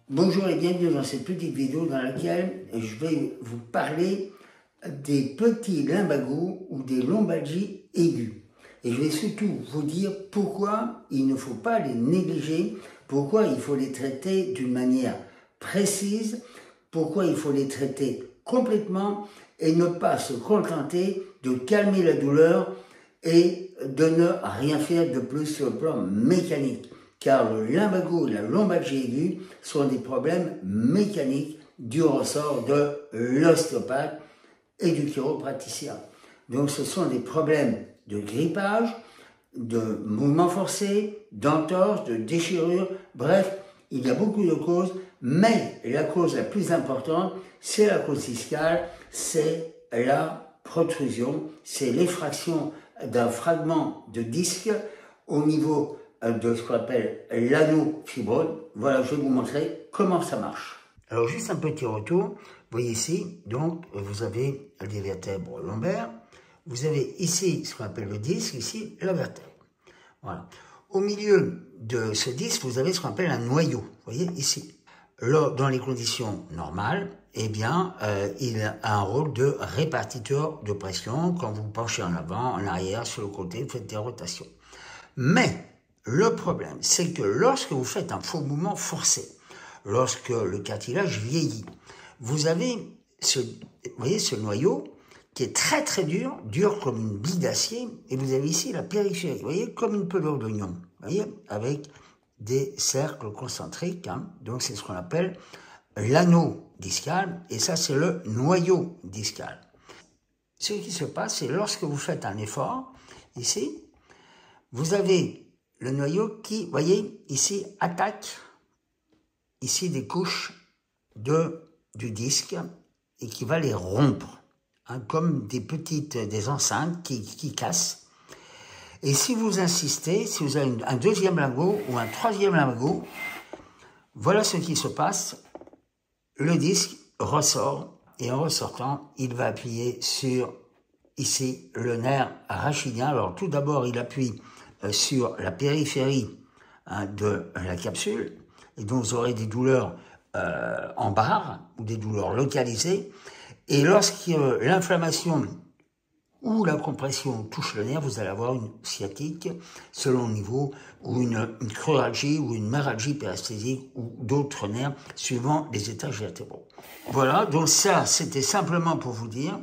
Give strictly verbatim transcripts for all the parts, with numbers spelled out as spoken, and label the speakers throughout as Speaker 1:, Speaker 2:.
Speaker 1: Bonjour et bienvenue dans cette petite vidéo dans laquelle je vais vous parler des petits lumbagos ou des lombalgies aiguës. Et je vais surtout vous dire pourquoi il ne faut pas les négliger, pourquoi il faut les traiter d'une manière précise, pourquoi il faut les traiter complètement et ne pas se contenter de calmer la douleur et de ne rien faire de plus sur le plan mécanique. Car le lumbago et la lombalgie aiguë sont des problèmes mécaniques du ressort de l'ostéopathe et du chiropraticien. Donc ce sont des problèmes de grippage, de mouvements forcés, d'entorse, de déchirure, bref, il y a beaucoup de causes, mais la cause la plus importante, c'est la cause discale, c'est la protrusion, c'est l'effraction d'un fragment de disque au niveau de ce qu'on appelle l'anneau fibreux. Voilà, je vais vous montrer comment ça marche. Alors juste un petit retour, vous voyez ici, donc vous avez les vertèbres lombaires, vous avez ici ce qu'on appelle le disque, ici la vertèbre. Voilà. Au milieu de ce disque, vous avez ce qu'on appelle un noyau, vous voyez ici. Là, dans les conditions normales, eh bien, euh, il a un rôle de répartiteur de pression. Quand vous penchez en avant, en arrière, sur le côté, vous faites des rotations. Mais le problème, c'est que lorsque vous faites un faux mouvement forcé, lorsque le cartilage vieillit, vous avez ce, vous voyez, ce noyau qui est très très dur, dur comme une bille d'acier, et vous avez ici la périphérie, vous voyez, comme une pelure d'oignon, vous voyez, avec des cercles concentriques, hein. Donc c'est ce qu'on appelle l'anneau discal, et ça c'est le noyau discal. Ce qui se passe, c'est lorsque vous faites un effort, ici, vous avez le noyau qui, vous voyez, ici, attaque, ici, des couches de, du disque et qui va les rompre, hein, comme des petites, des enceintes qui, qui cassent. Et si vous insistez, si vous avez une, un deuxième lumbago ou un troisième lumbago, voilà ce qui se passe. Le disque ressort et en ressortant, il va appuyer sur, ici, le nerf rachidien. Alors tout d'abord, il appuie sur la périphérie hein, de la capsule, et donc vous aurez des douleurs euh, en barre, ou des douleurs localisées, et lorsque euh, l'inflammation ou la compression touche le nerf, vous allez avoir une sciatique selon le niveau, ou une, une cruralgie, ou une meralgie périasthésique, ou d'autres nerfs, suivant les étages vertébraux. Voilà, donc ça, c'était simplement pour vous dire,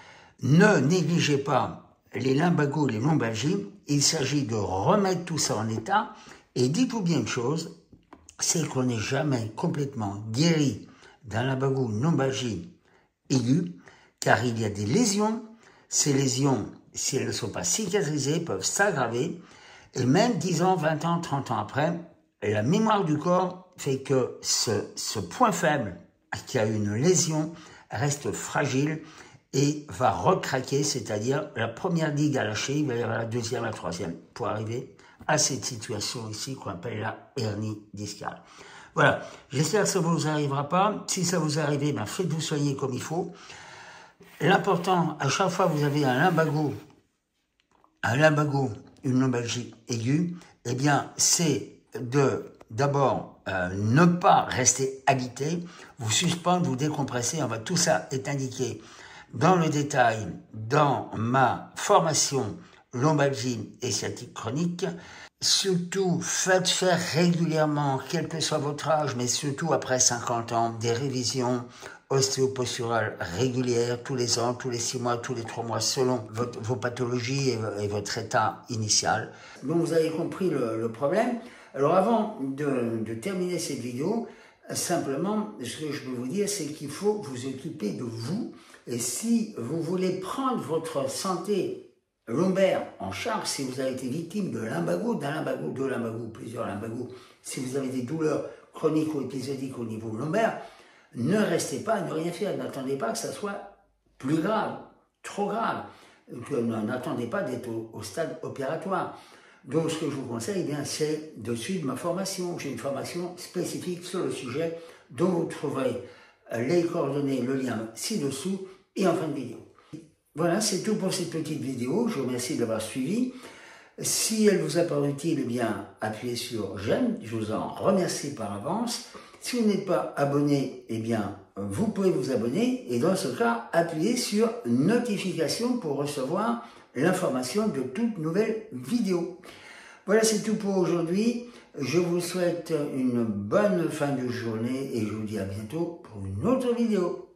Speaker 1: ne négligez pas les lumbagos et les lombalgies, il s'agit de remettre tout ça en état, et dites-vous bien une chose, c'est qu'on n'est jamais complètement guéri d'un lumbago ou une lombalgie aiguë, car il y a des lésions, ces lésions, si elles ne sont pas cicatrisées, peuvent s'aggraver, et même dix ans, vingt ans, trente ans après, la mémoire du corps fait que ce, ce point faible qui a une lésion reste fragile, et va recraquer, c'est-à-dire la première digue à lâcher, il va y avoir la deuxième, la troisième, pour arriver à cette situation ici qu'on appelle la hernie discale. Voilà, j'espère que ça ne vous arrivera pas. Si ça vous arrive, ben faites-vous soigner comme il faut. L'important, à chaque fois que vous avez un lumbago, un lumbago, une lombalgie aiguë, eh bien, c'est de d'abord euh, ne pas rester agité, vous suspendre, vous décompresser. Enfin, tout ça est indiqué dans le détail, dans ma formation lombalgie et sciatique chronique. Surtout, faites faire régulièrement, quel que soit votre âge, mais surtout après cinquante ans, des révisions ostéoposturales régulières, tous les ans, tous les six mois, tous les trois mois, selon votre, vos pathologies et, et votre état initial. Donc vous avez compris le, le problème. Alors avant de, de terminer cette vidéo, simplement, ce que je peux vous dire, c'est qu'il faut vous occuper de vous. Et si vous voulez prendre votre santé lombaire en charge, si vous avez été victime de lumbago, d'un lumbago, deux lumbagos, plusieurs lumbagos, si vous avez des douleurs chroniques ou épisodiques au niveau lombaire, ne restez pas à ne rien faire. N'attendez pas que ça soit plus grave, trop grave. N'attendez pas d'être au, au stade opératoire. Donc, ce que je vous conseille, eh bien, c'est de suivre ma formation. J'ai une formation spécifique sur le sujet dont vous trouverez les coordonnées, le lien ci-dessous et en fin de vidéo. Voilà, c'est tout pour cette petite vidéo. Je vous remercie d'avoir suivi. Si elle vous a paru utile, eh bien, appuyez sur j'aime. Je vous en remercie par avance. Si vous n'êtes pas abonné, eh bien, vous pouvez vous abonner et dans ce cas, appuyez sur notification pour recevoir l'information de toute nouvelle vidéo. Voilà, c'est tout pour aujourd'hui. Je vous souhaite une bonne fin de journée et je vous dis à bientôt pour une autre vidéo.